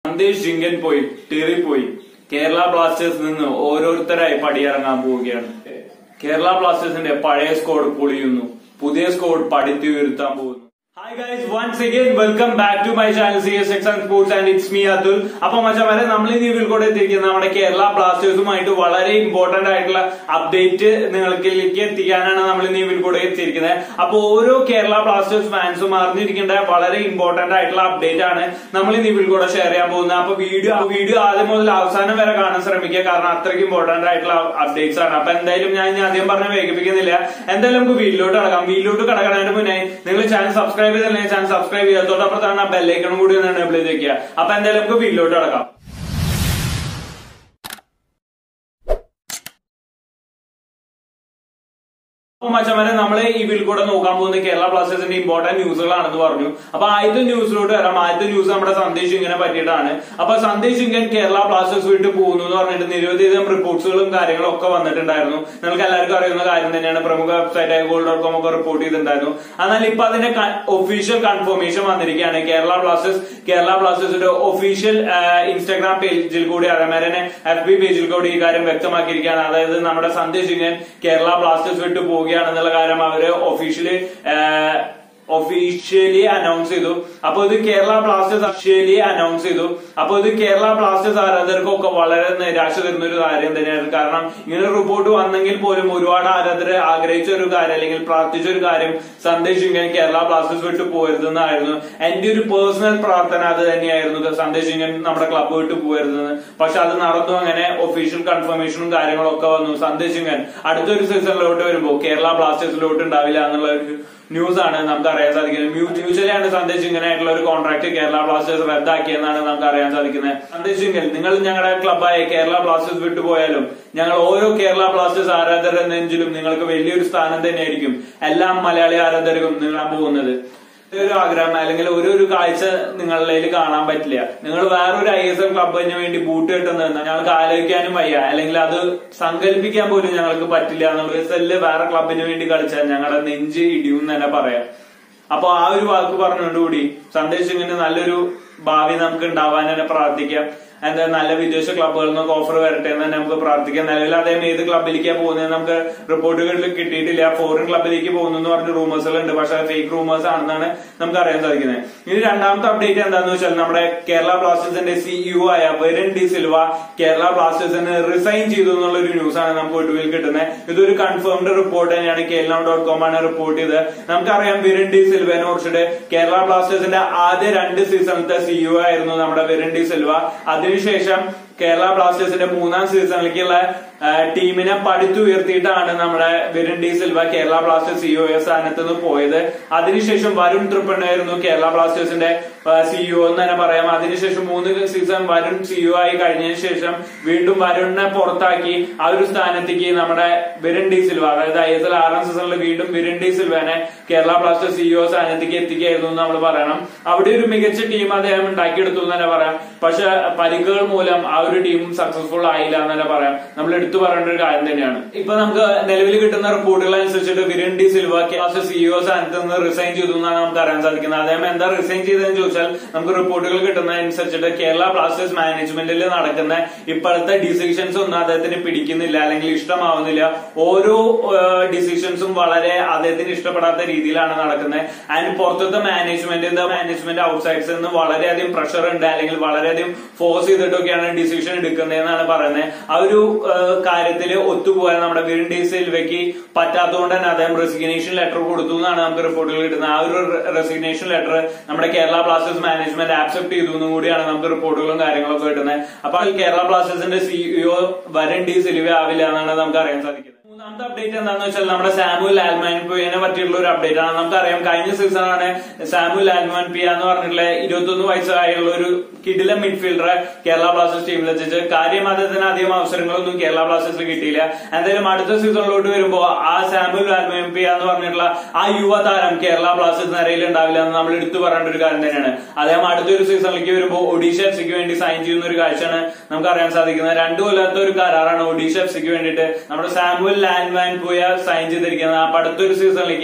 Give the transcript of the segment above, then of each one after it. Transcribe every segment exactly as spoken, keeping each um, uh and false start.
സന്ദേശ് ജിങ്കൻ പോയി ടേറിപ്പോയി. കേരള ബ്ലാസ്റ്റേഴ്സിൽ നിന്ന് ഓരോരുത്തരായി പടിയിറങ്ങാൻ പോവുകയാണ്. കേരള ബ്ലാസ്റ്റേഴ്സിന്റെ പഴയ സ്ക്വാഡ് പൊളിയുന്നു, പുതിയ സ്ക്വാഡ് പടുത്തുയർത്താൻ പോകുന്നു. Hi guys, once again welcome back to my channel C S X and Sports and it's me Atul. അപ്പൊ മച്ചാമാരെ, നമ്മൾ ഈ വീഡിയോയിൽ കൂടെ എത്തിയിരിക്കുന്നത് നമ്മുടെ കേരള ബ്ലാസ്റ്റേഴ്സുമായിട്ട് വളരെ ഇമ്പോർട്ടന്റ് ആയിട്ടുള്ള അപ്ഡേറ്റ് നിങ്ങൾക്കിലേക്ക് എത്തിക്കാനാണ് നമ്മൾ ഈ വീഡിയോയിൽ കൂടെ എത്തിയിരിക്കുന്നത്. അപ്പൊ ഓരോ കേരള ബ്ലാസ്റ്റേഴ്സ് ഫാൻസും അറിഞ്ഞിരിക്കേണ്ട വളരെ ഇമ്പോർട്ടന്റ് ആയിട്ടുള്ള അപ്ഡേറ്റ് ആണ് നമ്മൾ ഈ വീഡിയോയിൽ കൂടെ ഷെയർ ചെയ്യാൻ പോകുന്നത്. അപ്പൊ വീഡിയോ വീഡിയോ ആദ്യം മുതൽ അവസാനം വരെ കാണാൻ ശ്രമിക്കുക, കാരണം അത്രയ്ക്ക് ഇമ്പോർട്ടന്റ് ആയിട്ടുള്ള അപ്ഡേറ്റ്സ് ആണ്. അപ്പൊ എന്തായാലും ഞാൻ ഇനി ആദ്യം പറഞ്ഞ് വേഗിപ്പിക്കുന്നില്ല, എന്തായാലും നമുക്ക് വീഡിയോയിലോട്ട് കടക്കാം. വീഡിയോയിലോട്ട് കടക്കാനായിട്ട് മുന്നേ നിങ്ങൾ ചാനൽ സബ്സ്ക്രൈബ് ചാനൽ സബ്സ്ക്രൈബ് ചെയ്യുക, തൊട്ടപ്പുറത്താണ് ആ ബെല്ലൈക്കണും കൂടി ഒന്ന് എനേബിൾ ചെയ്ത് വെക്കുക. അപ്പൊ എന്തായാലും നമുക്ക് വീഡിയോയിലോട്ട് കടക്കാം. അപ്പൊ മച്ചമാരെ, നമ്മള് ഈ വീഡിയോയിൽ കൂടെ നോക്കാൻ പോകുന്ന കേരള ബ്ലാസ്റ്റേഴ്സിന്റെ ഇമ്പോർട്ടന്റ് ന്യൂസുകളാണെന്ന് പറഞ്ഞു. അപ്പൊ ആദ്യത്തെ ന്യൂസിലോട്ട് വരാം. ആദ്യത്തെ ന്യൂസ് നമ്മുടെ സന്ദേശ് ജിങ്കിനെ പറ്റിയിട്ടാണ്. അപ്പൊ സന്ദേശ് ജിങ്കൻ കേരള ബ്ലാസ്റ്റേഴ്സ് വിട്ട് പോകുന്നു എന്ന് പറഞ്ഞിട്ട് നിരവധിയധികം റിപ്പോർട്ട്സുകളും കാര്യങ്ങളും ഒക്കെ വന്നിട്ടുണ്ടായിരുന്നു. നിങ്ങൾക്ക് എല്ലാവർക്കും അറിയുന്ന കാര്യം തന്നെയാണ്. പ്രമുഖ വെബ്സൈറ്റ് ആയ ഗോൾ ഡോട്ട് കോം ഒക്കെ റിപ്പോർട്ട് ചെയ്തിട്ടുണ്ടായിരുന്നു. എന്നാൽ ഇപ്പൊ അതിന്റെ ഒഫീഷ്യൽ കൺഫർമേഷൻ വന്നിരിക്കുകയാണ്. കേരള ബ്ലാസ്റ്റേഴ്സ് കേരള ബ്ലാസ്റ്റേഴ്സിന്റെ ഒഫീഷ്യൽ ഇൻസ്റ്റാഗ്രാം പേജിൽ കൂടി അതേമാതിരി തന്നെ എഫ് ബി പേജിൽ കൂടി ഈ കാര്യം വ്യക്തമാക്കിയിരിക്കുകയാണ്. അതായത് നമ്മുടെ സന്ദേശ് ജിങ്കൻ കേരള ബ്ലാസ്റ്റേഴ്സ് വിട്ട് പോകുക ാണെന്നുള്ള കാര്യം അവര് ഒഫീഷ്യലി ഒഫീഷ്യലി അനൗൺസ് ചെയ്തു. അപ്പൊ ഇത് കേരള ബ്ലാസ്റ്റേഴ്സ് ഒഫീഷ്യലി അനൗൺസ് ചെയ്തു. അപ്പൊ ഇത് കേരള ബ്ലാസ്റ്റേഴ്സ് ആരാധകർക്കൊക്കെ വളരെ നിരാശ തരുന്ന ഒരു കാര്യം തന്നെയാണ്. കാരണം ഇങ്ങനെ റിപ്പോർട്ട് വന്നെങ്കിൽ പോലും ഒരുപാട് ആരാധകർ ആഗ്രഹിച്ച ഒരു കാര്യം അല്ലെങ്കിൽ പ്രാർത്ഥിച്ച ഒരു കാര്യം സന്ദേശ് ജിങ്കൻ കേരള ബ്ലാസ്റ്റേഴ്സ് വിട്ട് പോകരുതെന്നായിരുന്നു. എന്റെ ഒരു പേഴ്സണൽ പ്രാർത്ഥന അത് തന്നെയായിരുന്നു, സന്ദേശ് ജിങ്കൻ നമ്മുടെ ക്ലബ്ബ് വിട്ട് പോകരുതെന്ന്. പക്ഷെ അത് നടന്നു. അങ്ങനെ ഒഫീഷ്യൽ കൺഫർമേഷനും കാര്യങ്ങളും ഒക്കെ വന്നു. സന്ദേശ് ജിങ്കൻ അടുത്തൊരു സീസണിലോട്ട് വരുമ്പോൾ കേരള ബ്ലാസ്റ്റേഴ്സിലോട്ട് ഉണ്ടാവില്ല എന്നുള്ള ഒരു ന്യൂസ് ആണ് നമുക്ക് അറിയാൻ സാധിക്കുന്നത്. മ്യൂച്വലിയാണ് സന്ദേശ് ജിങ്കൻ ആയിട്ടുള്ള ഒരു കോൺട്രാക്ട് കേരള ബ്ലാസ്റ്റേഴ്സ് റദ്ദാക്കിയെന്നാണ് നമുക്ക് അറിയാൻ സാധിക്കുന്നത്. സന്ദേശ് ജിങ്കൻ, നിങ്ങൾ ഞങ്ങളുടെ ക്ലബ്ബായ കേരള ബ്ലാസ്റ്റേഴ്സ് വിട്ടുപോയാലും ഞങ്ങൾ ഓരോ കേരള ബ്ലാസ്റ്റേഴ്സ് ആരാധകരുടെ നെഞ്ചിലും നിങ്ങൾക്ക് വലിയൊരു സ്ഥാനം തന്നെയായിരിക്കും. എല്ലാ മലയാളി ആരാധകർക്കും നിങ്ങൾ പോകുന്നത് ഒരു ആഗ്രഹം അല്ലെങ്കിൽ ഒരു ഒരു കാഴ്ച നിങ്ങളിലേക്ക് കാണാൻ പറ്റില്ല. നിങ്ങൾ വേറൊരു ഐ എസ് എൽ ക്ലബിന് വേണ്ടി ബൂട്ട് കിട്ടുന്നത് ഞങ്ങൾക്ക് ആലോചിക്കാനും വയ്യ, അല്ലെങ്കിൽ അത് സങ്കല്പിക്കാൻ പോലും ഞങ്ങൾക്ക് പറ്റില്ല എന്നുള്ള. എസ് എല്ലില് വേറെ ക്ലബിന് വേണ്ടി കളിച്ചാൽ ഞങ്ങളുടെ നെഞ്ച് ഇടിയും തന്നെ പറയാം. അപ്പൊ ആ ഒരു വാക്ക് പറഞ്ഞുകൊണ്ടുകൂടി സന്ദേശ് ജിങ്കന് നല്ലൊരു ഭാവി നമുക്ക് ഉണ്ടാവാൻ തന്നെ പ്രാർത്ഥിക്കാം. എന്താ നല്ല വിദേശ ക്ലബ്ബുകളിൽ നിന്നൊക്കെ ഓഫർ വരട്ടെ എന്ന് തന്നെ നമുക്ക് പ്രാർത്ഥിക്കാം. നിലവിൽ അദ്ദേഹം ഏത് ക്ലബിലേക്കാണ് പോകുന്നത് നമുക്ക് റിപ്പോർട്ടുകളിൽ കിട്ടിയിട്ടില്ല. ഫോറിൻ ക്ലബിലേക്ക് പോകുന്നു എന്ന് പറഞ്ഞ റൂമേഴ്സുകളുണ്ട്, പക്ഷെ ഫേക്ക് റൂമേഴ്സ് ആണെന്നാണ് നമുക്ക് അറിയാൻ സാധിക്കുന്നത്. ഇനി രണ്ടാമത്തെ അപ്ഡേറ്റ് എന്താന്ന് വെച്ചാൽ നമ്മുടെ കേരള ബ്ലാസ്റ്റേഴ്സിന്റെ സിഇഒ ആയ വെരൻ ഡി സിൽവ കേരള ബ്ലാസ്റ്റേഴ്സിന് റിസൈൻ ചെയ്തു എന്നുള്ള ഒരു ന്യൂസ് ആണ് നമുക്ക് ഒടുവിൽ കിട്ടുന്നത്. ഇതൊരു കൺഫേംഡ് റിപ്പോർട്ട് തന്നെയാണ്. കേരള ഡോട്ട് കോം ആണ് റിപ്പോർട്ട് ചെയ്തത്. നമുക്കറിയാം വെരൻ ഡി സിൽവനെ കുറിച്ചിട്ട്. കേരള ബ്ലാസ്റ്റേഴ്സിന്റെ ആദ്യ രണ്ട് സീസണിലത്തെ സിഇഒ ആയിരുന്നു നമ്മുടെ വെരൻ ഡി സിൽവ. അതിനുശേഷം കേരള ബ്ലാസ്റ്റേഴ്സിന്റെ മൂന്നാം സീസണിലേക്കുള്ള ടീമിനെ പടുത്തുയർത്തിയിട്ടാണ് നമ്മുടെ Viren D'Silva Kerala Blasters CEO സ്ഥാനത്ത് നിന്ന് പോയത്. അതിനുശേഷം വരുൺ ത്രിപ്പണ്ണയായിരുന്നു കേരള ബ്ലാസ്റ്റേഴ്സിന്റെ സിഇഒ എന്ന് തന്നെ പറയാം. അതിനുശേഷം മൂന്ന് സീസൺ വരുൺ സിഇഒ ആയി കഴിഞ്ഞതിന് ശേഷം വീണ്ടും വരുണിനെ പുറത്താക്കി ആ ഒരു സ്ഥാനത്തേക്ക് നമ്മുടെ വെരൻ ഡി സിൽവ, അതായത് ഐ എസ് എൽ ആറാം സീസണിൽ വീണ്ടും വെരൻ ഡി സിൽവനെ കേരള ബ്ലാസ്റ്റേഴ്സ് സിഇഒ സ്ഥാനത്തേക്ക് എത്തിക്കുകയായിരുന്നു എന്ന് നമ്മൾ പറയണം. അവിടെ ഒരു മികച്ച ടീം അദ്ദേഹം ഉണ്ടാക്കിയെടുത്തു എന്ന് തന്നെ പറയാം. പക്ഷെ പരിക്കുകൾ മൂലം ആ ഒരു ടീം സക്സസ്ഫുൾ ആയില്ല എന്ന് തന്നെ പറയാം. നമ്മൾ എടുത്തു പറയേണ്ട ഒരു കാര്യം തന്നെയാണ്. ഇപ്പൊ നമുക്ക് നിലവിൽ കിട്ടുന്ന റിപ്പോർട്ടുകൾ അനുസരിച്ചിട്ട് വെരൻ ഡി സിൽവ സിഇഒ സ്ഥാനത്ത് നിന്ന് റിസൈൻ ചെയ്തു എന്നാണ് നമുക്ക് അറിയാൻ സാധിക്കുന്നത്. അദ്ദേഹം എന്താ റിസൈൻ ചെയ്തതെന്ന് ചോദിച്ചാൽ നമുക്ക് റിപ്പോർട്ടുകൾ കിട്ടുന്നതനുസരിച്ചിട്ട് കേരള ബ്ലാസ്റ്റേഴ്സ് മാനേജ്മെന്റിൽ നടക്കുന്ന ഇപ്പോഴത്തെ ഡിസിഷൻസ് ഒന്നും അദ്ദേഹത്തിന് പിടിക്കുന്നില്ല അല്ലെങ്കിൽ ഇഷ്ടമാവുന്നില്ല. ഓരോ ഡിസിഷൻസും വളരെ അദ്ദേഹത്തിന് ഇഷ്ടപ്പെടാത്ത രീതിയിലാണ് നടക്കുന്നത്. ആൻഡ് പുറത്തത്തെ മാനേജ്മെന്റ് മാനേജ്മെന്റ് ഔട്ട്സൈഡ്സ് നിന്ന് വളരെയധികം പ്രഷർ ഉണ്ട്, അല്ലെങ്കിൽ വളരെയധികം ഫോഴ്സ് ചെയ്തിട്ടൊക്കെയാണ് ഡിസിഷൻ എടുക്കുന്നതെന്നാണ് പറയുന്നത്. ആ ഒരു കാര്യത്തില് ഒത്തുപോകാൻ നമ്മുടെ വെരൻ ഡി സിൽവയ്ക്ക് പറ്റാത്തതുകൊണ്ട് തന്നെ അദ്ദേഹം റെസിഗ്നേഷൻ ലെറ്റർ കൊടുത്തു എന്നാണ് നമുക്ക് റിപ്പോർട്ടുകൾ കിട്ടുന്നത്. ആ ഒരു റെസിഗ്നേഷൻ ലെറ്റർ നമ്മുടെ കേരള ബ്ലാസ്റ്റേഴ്സ് മാനേജ്മെന്റ് ആക്സെപ്റ്റ് ചെയ്തു എന്നും കൂടിയാണ് നമുക്ക് റിപ്പോർട്ടുകളും കാര്യങ്ങളൊക്കെ കിട്ടുന്നത്. അപ്പൊ കേരള ബ്ലാസ്റ്റേഴ്സിന്റെ സിഇഒ വെരൻ ഡി സിൽവ ആവില്ല എന്നാണ് നമുക്ക് അറിയാൻ സാധിക്കുന്നത്. മൂന്നാമത്തെ അപ്ഡേറ്റ് എന്താണെന്ന് വെച്ചാൽ നമ്മുടെ സാമുവൽ ആൽമാൻപിയെ പറ്റിയിട്ടുള്ള ഒരു അപ്ഡേറ്റ് ആണ്. നമുക്കറിയാം കഴിഞ്ഞ സീസണാണ് സാമുവൽ ആൽമാൻപിയ എന്ന് പറഞ്ഞിട്ടുള്ള ഇരുപത്തൊന്ന് വയസ്സായുള്ള ഒരു കിടിലൻ മിഡ്ഫീൽഡറെ കേരള ബ്ലാസ്റ്റേഴ്സ് ടീമിൽ എത്തിച്ച്. കാര്യം അദ്ദേഹത്തിന് അധികം അവസരങ്ങളൊന്നും കേരള ബ്ലാസ്റ്റേഴ്സിൽ കിട്ടിയില്ല. എന്തായാലും അടുത്ത സീസണിലോട്ട് വരുമ്പോൾ ആ സാമുവൽ ആൽമാൻപിയ എന്ന് പറഞ്ഞിട്ടുള്ള ആ യുവതാരം കേരള ബ്ലാസ്റ്റേഴ്സ് നിരയിൽ ഉണ്ടാവില്ല എന്ന് നമ്മൾ എടുത്തു പറയേണ്ട ഒരു കാര്യം തന്നെയാണ്. അദ്ദേഹം അടുത്തൊരു സീസണിലേക്ക് വരുമ്പോൾ ഒഡീഷ എഫ് സിക്ക് വേണ്ടി സൈൻ ചെയ്യുന്ന ഒരു കാഴ്ചയാണ് നമുക്ക് അറിയാൻ സാധിക്കുന്നത്. രണ്ടു കൊല്ലാത്ത ഒരു കരാറാണ് ഒഡീഷ എഫ് സിക്ക് വേണ്ടിയിട്ട് നമ്മുടെ സാമുവൽ ആൽമാൻപിയ സൈൻ ചെയ്തിരിക്കുന്നത്. അപ്പൊ അടുത്തൊരു സീസണിലേക്ക്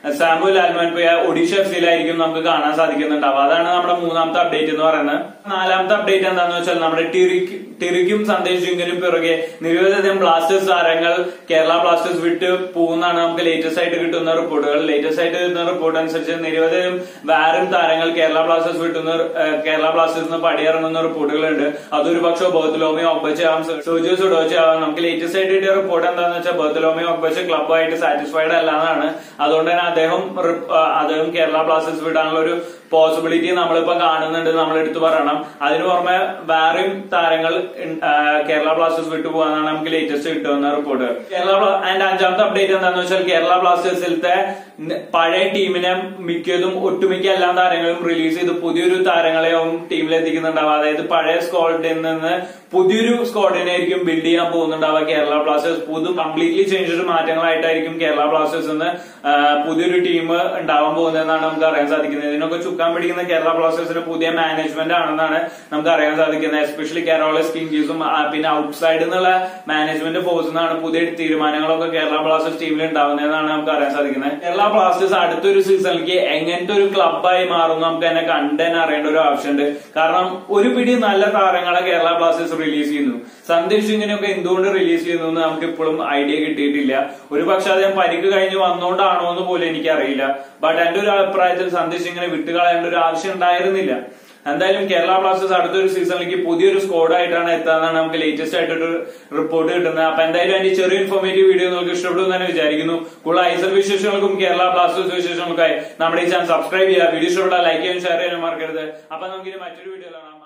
സാമുൽ ആൽമാൻപുയ ഒഡീഷ എഫ് സിയിലായിരിക്കും നമുക്ക് കാണാൻ സാധിക്കുന്നുണ്ടാവും. അതാണ് നമ്മുടെ മൂന്നാമത്തെ അപ്ഡേറ്റ് എന്ന് പറയുന്നത്. നാലാമത്തെ അപ്ഡേറ്റ് എന്താണെന്ന് വെച്ചാൽ നമ്മുടെ ടിറിക്ക് ടിറിക്കും സന്ദേശ് ജിങ്കിനും പിറകെ നിരവധിയധികം ബ്ലാസ്റ്റേഴ്സ് താരങ്ങൾ കേരള ബ്ലാസ്റ്റേഴ്സ് വിട്ട് പോകുന്നതാണ് നമുക്ക് ലേറ്റസ്റ്റ് ആയിട്ട് കിട്ടുന്ന റിപ്പോർട്ടുകൾ. ലേറ്റസ്റ്റ് ആയിട്ട് കിട്ടുന്ന റിപ്പോർട്ട് അനുസരിച്ച് നിരവധിയും വാരും താരങ്ങൾ കേരള ബ്ലാസ്റ്റേഴ്സ് വിട്ടുന്ന കേരള ബ്ലാസ്റ്റേഴ്സ് പടിയിറങ്ങുന്ന റിപ്പോർട്ടുകളുണ്ട്. അതൊരു പക്ഷേ ബർത്തലോമി ഒഗ്ബച്ചെ ആവാം, സെർജിയോ സുഡോച്ചെ ആവാം. നമുക്ക് ലേറ്റസ്റ്റ് ആയിട്ട് കിട്ടിയ റിപ്പോർട്ട് എന്താണെന്ന് വെച്ചാൽ ബർത്തലോമി ഒഗ്ബച്ചെ ക്ലബ്ബായിട്ട് സാറ്റിസ്ഫൈഡ് അല്ലാന്നാണ്. അതുകൊണ്ട് തന്നെ അദ്ദേഹം അദ്ദേഹം കേരള ബ്ലാസ്റ്റേഴ്സ് വിടാനുള്ള ഒരു പോസിബിലിറ്റി നമ്മളിപ്പോ കാണുന്നുണ്ട്, നമ്മൾ എടുത്തു പറയണം. അതിനു പുറമെ വേറെയും താരങ്ങൾ കേരള ബ്ലാസ്റ്റേഴ്സ് വിട്ടുപോകാന്നാണ് നമുക്ക് ലേറ്റസ്റ്റ് കിട്ടുന്ന റിപ്പോർട്ട്. കേരള ആൻഡ് അഞ്ചാമത്തെ അപ്ഡേറ്റ് എന്താണെന്ന് വെച്ചാൽ കേരള ബ്ലാസ്റ്റേഴ്സിലത്തെ പഴയ ടീമിനെ മിക്കതും ഒട്ടുമിക്ക എല്ലാ താരങ്ങളും റിലീസ് ചെയ്ത് പുതിയൊരു താരങ്ങളെയും ടീമിൽ എത്തിക്കുന്നുണ്ടാവുക. അതായത് പഴയ സ്ക്വാഡിൽ നിന്ന് പുതിയൊരു സ്ക്വാഡിനായിരിക്കും ബിൽഡ് ചെയ്യാൻ പോകുന്നുണ്ടാവുക കേരള ബ്ലാസ്റ്റേഴ്സ്. പുതു കംപ്ലീറ്റ്ലി ചേഞ്ച് മാറ്റങ്ങളായിട്ടായിരിക്കും കേരള ബ്ലാസ്റ്റേഴ്സിന് പുതിയൊരു ടീം ഉണ്ടാവാൻ പോകുന്നതെന്നാണ് നമുക്ക് അറിയാൻ സാധിക്കുന്നത്. ഇതിനൊക്കെ ചുക്കാൻ പിടിക്കുന്ന കേരള ബ്ലാസ്റ്റേഴ്സിന്റെ പുതിയ മാനേജ്മെന്റ് ആണെന്നാണ് നമുക്ക് അറിയാൻ സാധിക്കുന്നത്. എസ്പെഷ്യലി കേരള കിങ്സും പിന്നെ ഔട്ട്സൈഡ് എന്നുള്ള മാനേജ്മെന്റ് ഫോഴ്സിൽ നിന്നാണ് പുതിയ തീരുമാനങ്ങളൊക്കെ കേരള ബ്ലാസ്റ്റേഴ്സ് ടീമിൽ ഉണ്ടാവുന്നതെന്നാണ് നമുക്ക് അറിയാൻ സാധിക്കുന്നത്. കേരള ബ്ലാസ്റ്റേഴ്സ് അടുത്തൊരു സീസണിലേക്ക് എങ്ങനത്തെ ഒരു ക്ലബ്ബായി മാറും നമുക്ക് തന്നെ കണ്ടെന്ന് അറിയേണ്ട ഒരു ആവശ്യമുണ്ട്. കാരണം ഒരു പിടി നല്ല താരങ്ങളെ കേരള ബ്ലാസ്റ്റേഴ്സ് റിലീസ് ചെയ്യുന്നു. സന്ദേശ് ഇങ്ങനെയൊക്കെ എന്തുകൊണ്ട് റിലീസ് ചെയ്യുന്നു എന്ന് നമുക്ക് ഇപ്പോഴും ഐഡിയ കിട്ടിയിട്ടില്ല. ഒരു പക്ഷെ അദ്ദേഹം പരിക്ക് കഴിഞ്ഞ് വന്നുകൊണ്ടാണോ എന്ന് പോലും എനിക്കറിയില്ല. ബട്ട് എന്റെ ഒരു അഭിപ്രായത്തിൽ സന്ദേശ് ഇങ്ങനെ വിട്ടുകളയേണ്ട ഒരു ആവശ്യം ഉണ്ടായിരുന്നില്ല. എന്തായാലും കേരള ബ്ലാസ്റ്റേഴ്സ് അടുത്തൊരു സീസണിലേക്ക് പുതിയൊരു സ്ക്വാഡായിട്ടാണ് എത്താന്നാണ് നമുക്ക് ലേറ്റസ്റ്റ് ആയിട്ടൊരു റിപ്പോർട്ട് കിട്ടുന്നത്. അപ്പൊ എന്തായാലും അതിന്റെ ചെറിയ ഇൻഫോർമേറ്റീവ് വീഡിയോ നിങ്ങൾക്ക് ഇഷ്ടപ്പെടും തന്നെ വിചാരിക്കുന്നു. കൂടുതൽ ഐസർ വിശേഷങ്ങൾക്കും കേരള ബ്ലാസ്റ്റേഴ്സ് വിശേഷങ്ങൾക്കായി നമ്മുടെ ഈ ചാനൽ സബ്സ്ക്രൈബ് ചെയ്യുക. വീഡിയോ ഇഷ്ടപ്പെട്ടാൽ ലൈക്ക് ചെയ്യാനും ഷെയർ ചെയ്യാനും മറക്കരുത്. അപ്പൊ നമുക്ക് ഇനി മറ്റൊരു വീഡിയോ കാണാം.